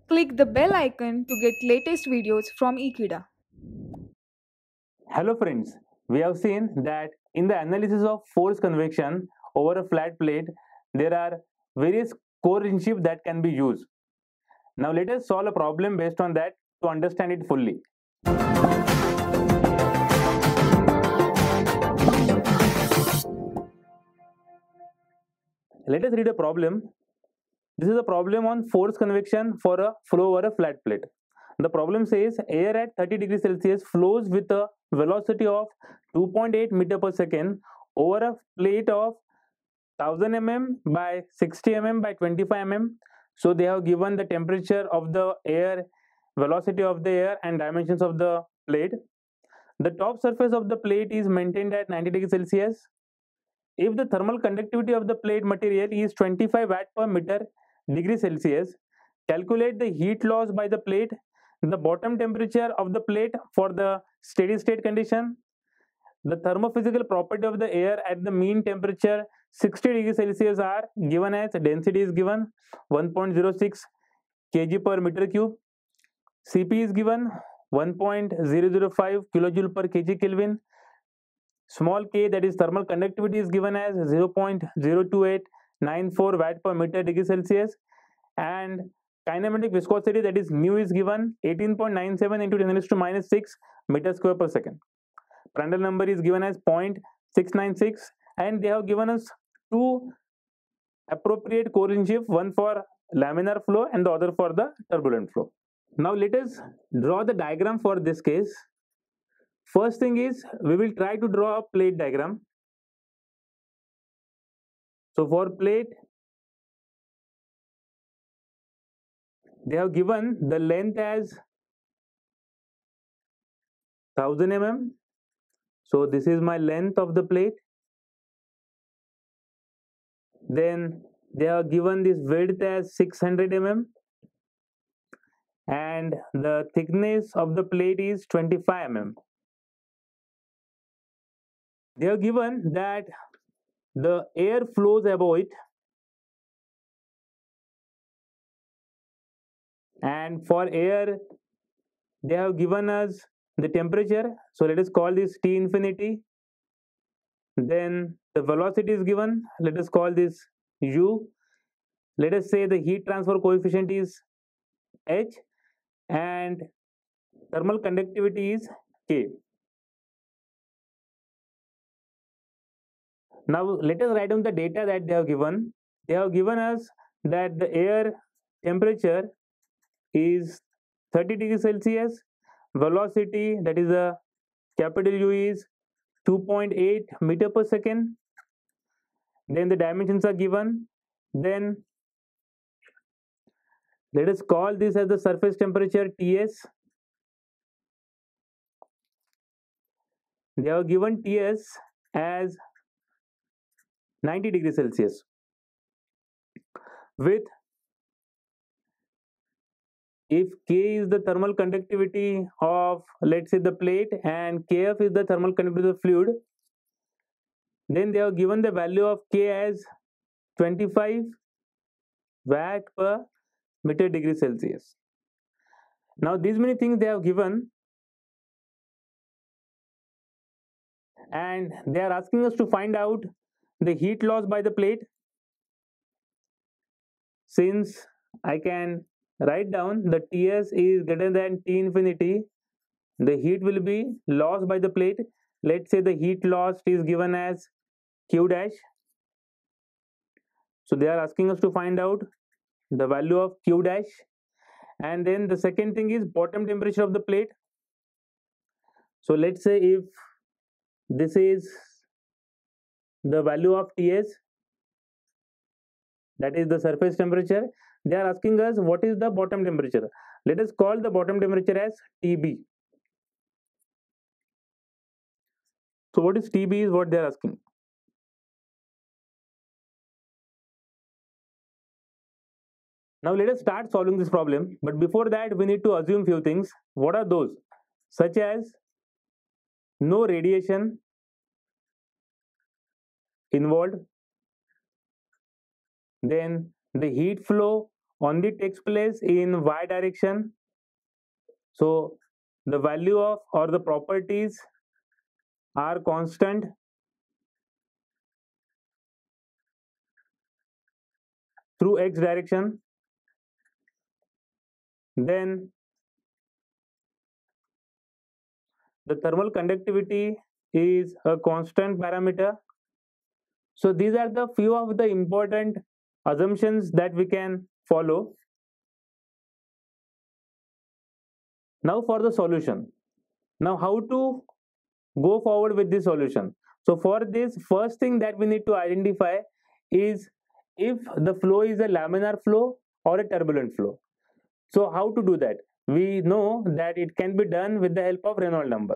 Click the bell icon to get latest videos from Ekeeda. Hello friends, we have seen that in the analysis of force convection over a flat plate, there are various core relationships that can be used. Now let us solve a problem based on that to understand it fully. Let us read a problem. This is a problem on force convection for a flow over a flat plate. The problem says air at 30 degrees Celsius flows with a velocity of 2.8 meter per second over a plate of 1000 mm by 60 mm by 25 mm. So they have given the temperature of the air, velocity of the air, and dimensions of the plate. The top surface of the plate is maintained at 90 degrees Celsius. If the thermal conductivity of the plate material is 25 watt per meter degree Celsius, calculate the heat loss by the plate, the bottom temperature of the plate for the steady state condition, the thermophysical property of the air at the mean temperature 60 degrees Celsius are given as density is given 1.06 kg per meter cube, Cp is given 1.005 kilojoule per kg Kelvin, small k, that is thermal conductivity, is given as 0.02894 watt per meter degree Celsius, and kinematic viscosity, that is mu, is given 18.97 into 10 to minus 6 meter square per second. Prandtl number is given as 0.696, and they have given us two appropriate correlation, one for laminar flow and the other for the turbulent flow. Now let us draw the diagram for this case. First thing is we will try to draw a plate diagram. So for plate, they have given the length as 1000 mm. So this is my length of the plate. Then they have given this width as 600 mm, and the thickness of the plate is 25 mm. They have given that the air flows above it, and for air they have given us the temperature. So let us call this T infinity. Then the velocity is given. Let us call this U. Let us say the heat transfer coefficient is H, and thermal conductivity is K. Now let us write down the data that they have given. They have given us that the air temperature is 30 degrees Celsius, velocity, that is a capital U, is 2.8 meter per second. Then the dimensions are given. Then let us call this as the surface temperature Ts. They have given Ts as 90 degrees Celsius with, if K is the thermal conductivity of, let's say, the plate, and Kf is the thermal conductivity of the fluid, then they have given the value of K as 25 watt per meter degree Celsius. Now these many things they have given, and they are asking us to find out the heat loss by the plate. Since I can write down the Ts is greater than T infinity, the heat will be lost by the plate. Let's say the heat loss is given as Q dash. So they are asking us to find out the value of Q dash. And then the second thing is bottom temperature of the plate. So let's say if this is the value of Ts, that is the surface temperature, they are asking us what is the bottom temperature. Let us call the bottom temperature as Tb. So what is Tb is what they are asking. Now let us start solving this problem, but before that we need to assume few things. What are those? Such as no radiation involved, then the heat flow only takes place in y direction. So the value of or the properties are constant through x direction. Then the thermal conductivity is a constant parameter. So these are the few of the important assumptions that we can follow. Now for the solution. Now how to go forward with this solution? So for this, first thing that we need to identify is if the flow is a laminar flow or a turbulent flow. So how to do that? We know that it can be done with the help of Reynolds number.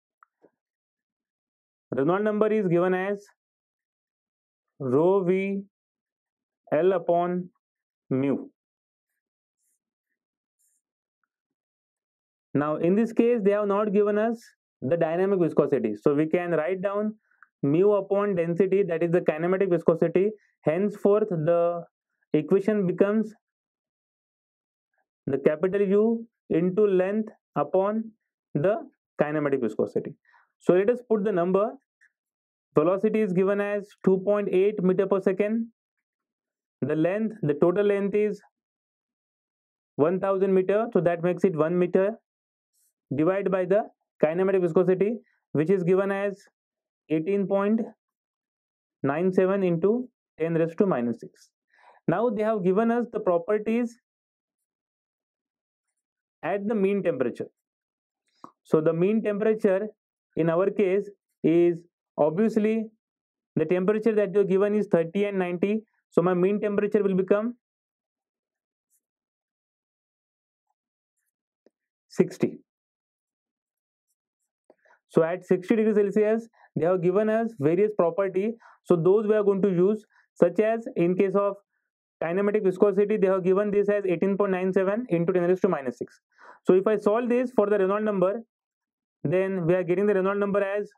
Reynolds number is given as rho v L upon mu. Now in this case they have not given us the dynamic viscosity, so we can write down mu upon density, that is the kinematic viscosity. Henceforth the equation becomes the capital U into length upon the kinematic viscosity. So let us put the number. Velocity is given as 2.8 meter per second. The length, the total length is 1000 meter, so that makes it 1 meter, divided by the kinematic viscosity, which is given as 18.97 into 10 raised to minus 6. Now they have given us the properties at the mean temperature. So the mean temperature in our case is obviously the temperature that you given is 30 and 90. So my mean temperature will become 60. So at 60 degrees Celsius, they have given us various property. So those we are going to use, such as in case of kinematic viscosity, they have given this as 18.97 into 10 raised to minus 6. So if I solve this for the Reynolds number, then we are getting the Reynolds number as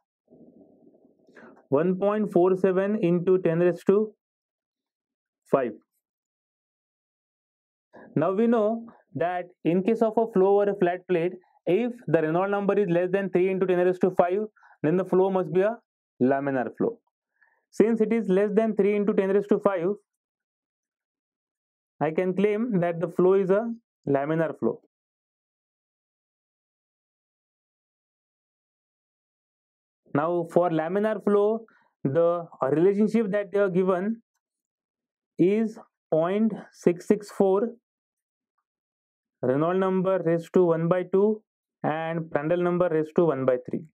1.47 into 10 raised to 5. Now we know that in case of a flow or a flat plate, if the Reynolds number is less than 3 into 10 raised to 5, then the flow must be a laminar flow. Since it is less than 3 into 10 raised to 5, I can claim that the flow is a laminar flow. Now for laminar flow, the relationship that they are given is 0.664 Reynolds number raised to 1 by 2 and Prandtl number raised to 1 by 3.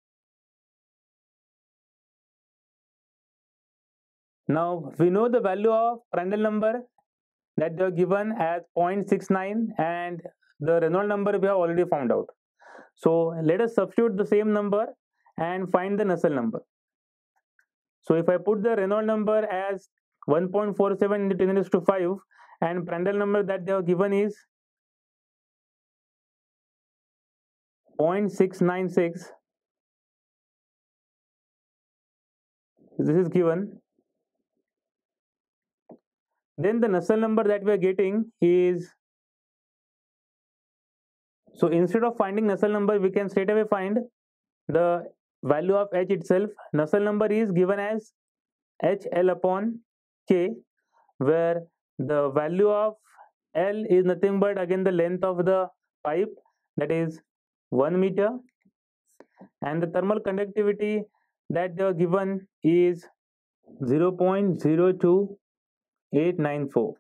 Now we know the value of Prandtl number that they are given as 0.69 and the Reynolds number we have already found out. So let us substitute the same number and find the Nusselt number. So if I put the Reynolds number as 1.47 into 10 raised to 5 and Prandtl number that they have given is 0.696, this is given, then the Nusselt number that we are getting is, so instead of finding Nusselt number, we can straight away find the value of H itself. Nusselt number is given as HL upon K, where the value of L is nothing but again the length of the pipe, that is 1 meter, and the thermal conductivity that they are given is 0.02894.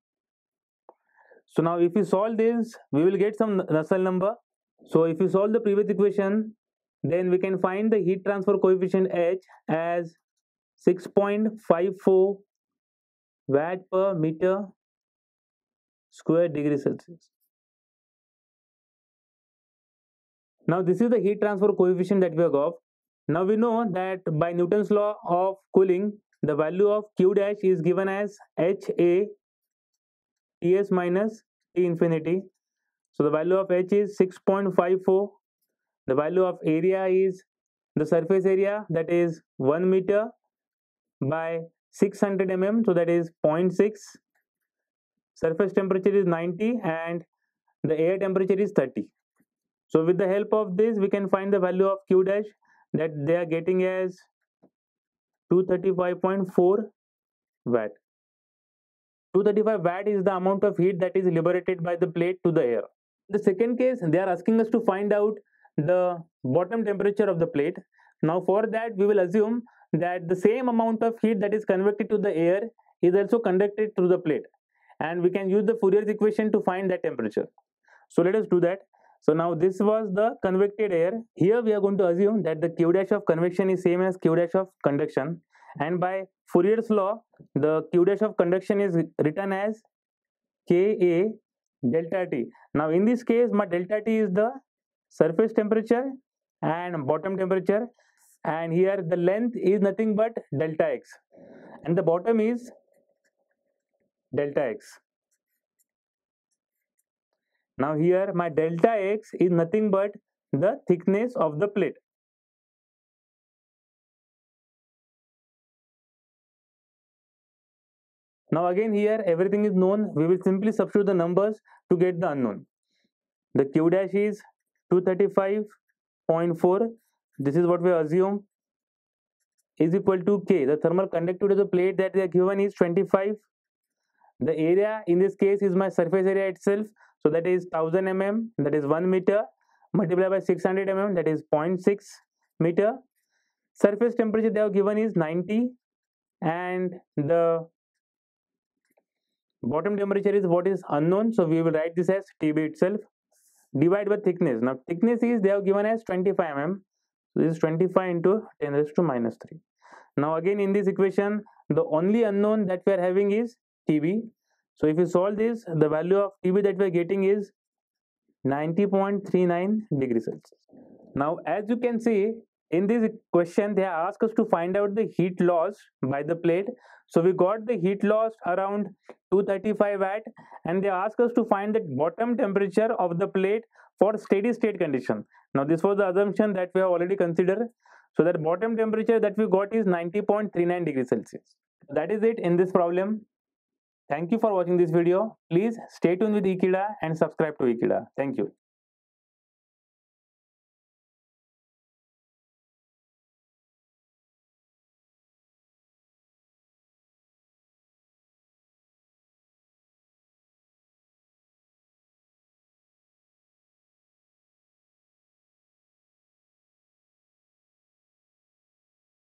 So now if we solve this, we will get some Nusselt number. So if you solve the previous equation, then we can find the heat transfer coefficient H as 6.54 watt per meter square degree Celsius. Now this is the heat transfer coefficient that we have got. Now we know that by Newton's law of cooling, the value of Q dash is given as HA Ts minus T infinity. So the value of H is 6.54. The value of area is the surface area, that is 1 meter by 600 mm, so that is 0.6. surface temperature is 90 and the air temperature is 30. So with the help of this, we can find the value of Q dash that they are getting as 235.4 watt. 235 watt is the amount of heat that is liberated by the plate to the air. The second case, they are asking us to find out the bottom temperature of the plate. Now for that, we will assume that the same amount of heat that is convected to the air is also conducted through the plate, and we can use the Fourier's equation to find that temperature. So let us do that. So now this was the convected air. Here we are going to assume that the Q dash of convection is same as Q dash of conduction, and by Fourier's law, the Q dash of conduction is written as Ka delta T. Now in this case, my delta T is the surface temperature and bottom temperature, and here the length is nothing but delta x, and the bottom is delta x. Now here my delta x is nothing but the thickness of the plate. Now again here everything is known. We will simply substitute the numbers to get the unknown. The Q dash is 235.4. This is what we assume is equal to K. The thermal conductivity of the plate that they are given is 25. The area in this case is my surface area itself. So that is 1000 mm, that is 1 meter, multiplied by 600 mm, that is 0.6 meter. Surface temperature they have given is 90, and the bottom temperature is what is unknown. So we will write this as TB itself. Divide by thickness. Now thickness is they have given as 25 mm. So this is 25 into 10 raised to minus 3. Now again in this equation, the only unknown that we are having is TB. So if you solve this, the value of TB that we are getting is 90.39 degrees Celsius. Now as you can see, in this question they ask us to find out the heat loss by the plate. So we got the heat loss around 235 watt, and they ask us to find the bottom temperature of the plate for steady state condition. Now this was the assumption that we have already considered. So that bottom temperature that we got is 90.39 degrees Celsius. That is it in this problem. Thank you for watching this video. Please stay tuned with Ekeeda and subscribe to Ekeeda. Thank you.